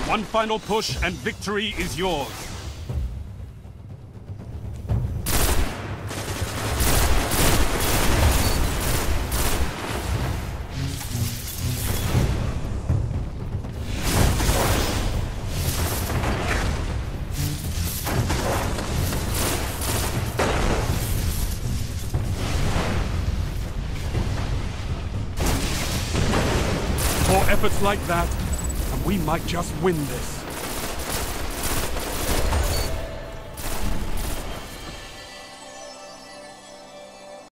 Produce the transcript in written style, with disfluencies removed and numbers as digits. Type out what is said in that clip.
One final push and victory is yours. More efforts like that, and we might just win this.